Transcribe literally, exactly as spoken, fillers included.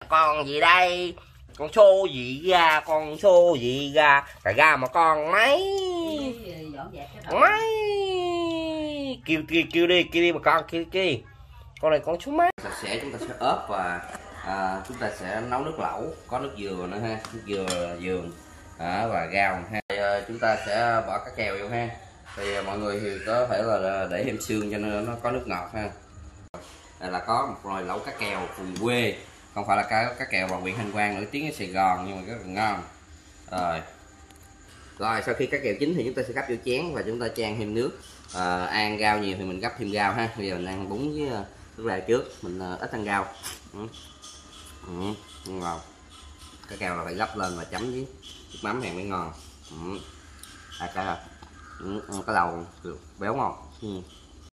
Con gì đây? Con số gì ra? Con số gì ra? Cà ra mà con mấy? Mấy? Kêu kêu kêu đi, kêu đi mà con, kêu kêu. Con này con số mấy? Sạch sẽ chúng ta sẽ ốp và à, chúng ta sẽ nấu nước lẩu, có nước dừa nữa ha, nước dừa dường à, và rau ha. Thì, à, chúng ta sẽ bỏ cá kèo vô ha. Thì mọi người thì có thể là để thêm xương cho nên nó có nước ngọt ha. Đây là có một nồi lẩu cá kèo vùng quê, không phải là cá cá kèo bằng huyện Thanh Quang nổi tiếng ở Sài Gòn nhưng mà rất là ngon. Rồi, rồi sau khi cá kèo chín thì chúng ta sẽ gắp vô chén và chúng ta chan thêm nước. À, ăn rau nhiều thì mình gắp thêm rau ha. Bây giờ mình ăn bún với nước lèo trước, mình uh, ít ăn rau. Ừ. Ừ. Ngon. Cá kèo là phải gắp lên và chấm với nước mắm thì mới ngon. Ừ. À, cái, ừ. Cái đầu béo ngon. Ừ.